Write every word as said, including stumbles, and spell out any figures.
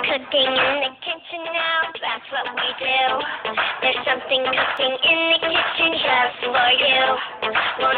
cooking in the kitchen now, that's what we do. There's something cooking in the kitchen just for you. Won't